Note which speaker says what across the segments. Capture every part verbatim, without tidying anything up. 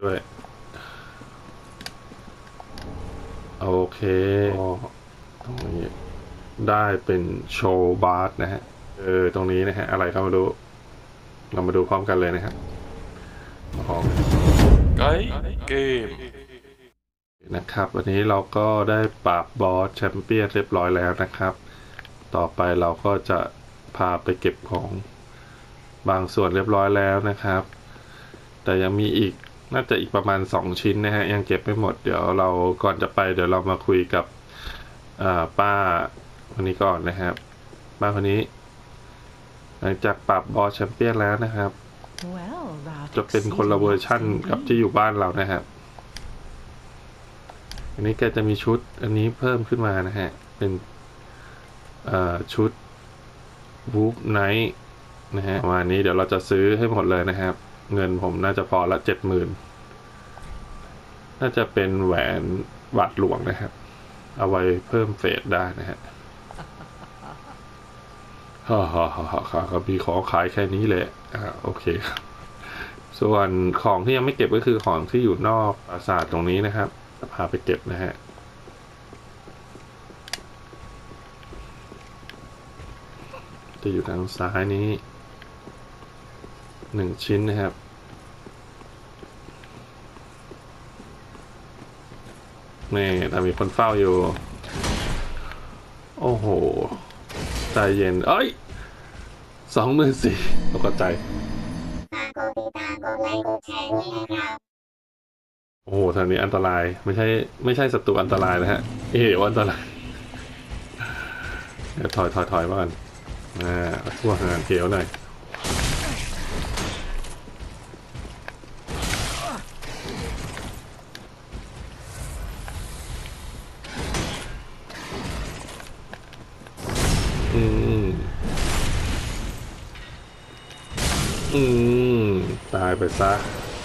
Speaker 1: ด้วยโอเคตรงนี้ได้เป็นโชว์บาร์นะฮะเออตรงนี้นะฮะอะไรเข้ามาดูเรามาดูพร้อมกันเลยนะครับของ
Speaker 2: ไกด์เกม
Speaker 1: นะครับวันนี้เราก็ได้ปราบบอสแชมเปี้ยนเรียบร้อยแล้วนะครับต่อไปเราก็จะพาไปเก็บของบางส่วนเรียบร้อยแล้วนะครับแต่ยังมีอีกน่าจะอีกประมาณสองชิ้นนะฮะยังเก็บไม่หมดเดี๋ยวเราก่อนจะไปเดี๋ยวเรามาคุยกับป้าคนนี้ก่อนนะครับป้าคนนี้หลังจากปรับบอสแชมเปี้ยนแล้วนะครับจะเป็นคนละเวอร์ชั่นกับที่อยู่บ้านเรานะครับอันนี้แกจะมีชุดอันนี้เพิ่มขึ้นมานะฮะเป็นชุดวูฟไนท์นะฮะประมาณนี้เดี๋ยวเราจะซื้อให้หมดเลยนะครับเงินผมน่าจะพอละเจ็ดหมื่นน่าจะเป็นแหวนบาทหลวงนะครับเอาไว้เพิ่มเฟสได้นะฮะฮ่าฮ่าฮ่าฮ่าก็มีของขายแค่นี้เลยอ่าโอเคส่วนของที่ยังไม่เก็บก็คือของที่อยู่นอกปราสาทตรงนี้นะครับจะพาไปเก็บนะฮะจะอยู่ทางซ้ายนี้หนึ่งชิ้นนะครับนี่แต่มีคนเฝ้าอยู่โอ้โหใจเย็นเอ้ยสองหมื่นสี่ตกใจโอ้โหทางนี้อันตรายไม่ใช่ไม่ใช่ศัตรูอันตรายนะฮะเอ๋อันตรายเดี๋ยวถอยถอยถอยมาก่อนอ่าทั่วหางเขียวหน่อยอืมอืมตายไปซะ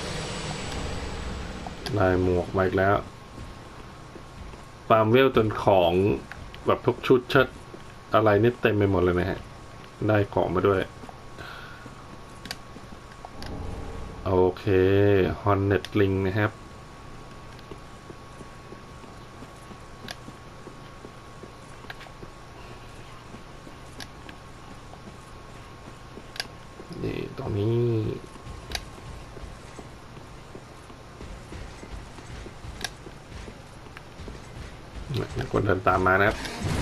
Speaker 1: ได้หมวกมาอีกแล้วฟาร์มเวลจนของแบบทุกชุดเชิดอะไรนี่เต็มไปหมดเลยนะฮะได้ของมาด้วยโอเคฮอนเน็ตลิงนะครับนี่ตรงนี้มีคนเดินตามมานะครับ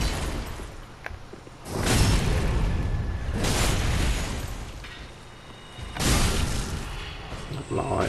Speaker 1: เรียบร้อย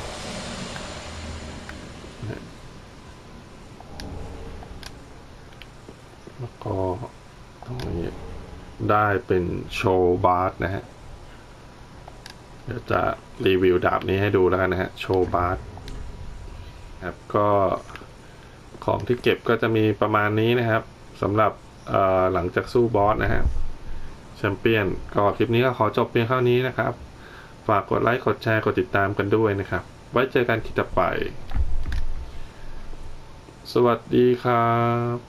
Speaker 1: แล้วก็ตรงนี้ได้เป็นโชว์บาร์นะฮะเดี๋ยวจะรีวิวดาบนี้ให้ดูแล้วกันนะฮะโชว์บาร์ครับก็ของที่เก็บก็จะมีประมาณนี้นะครับสำหรับหลังจากสู้บอสนะฮะแชมเปี้ยนก็คลิปนี้ก็ขอจบเพียงเท่านี้นะครับฝากกดไลค์กดแชร์กดติดตามกันด้วยนะครับไว้เจอกันคลิปต่อไปสวัสดีครับ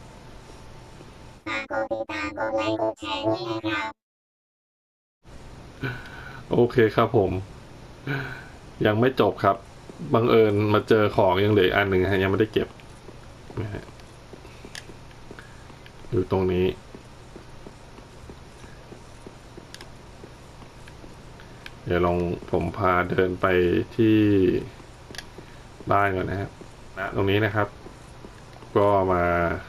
Speaker 1: โอเคครับผมยังไม่จบครับบังเอิญมาเจอของยังเหลืออันหนึ่งฮะยังไม่ได้เก็บนะฮะอยู่ตรงนี้เดี๋ยวลองผมพาเดินไปที่บ้านก่อนนะครับนะตรงนี้นะครับก็มา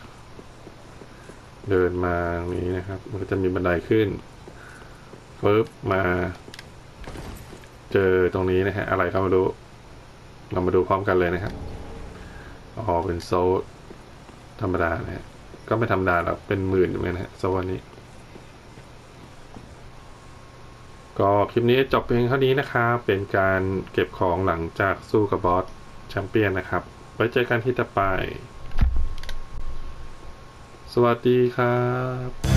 Speaker 1: เดินมาตรงนี้นะครับมันก็จะมีบันไดขึ้นปึ๊บมาเจอตรงนี้นะฮะอะไรเข้ามาดูเรามาดูพร้อมกันเลยนะครับอ๋อเป็นโซลธรรมดานะฮะก็ไม่ธรรมดาหรอกเป็นหมื่นอยู่เหมือนกันฮะโซลนี้ก็คลิปนี้จบเพียงเท่านี้นะครับเป็นการเก็บของหลังจากสู้กับบอสแชมเปี้ยนนะครับไว้เจอกันที่ต่อไปสวัสดีครับ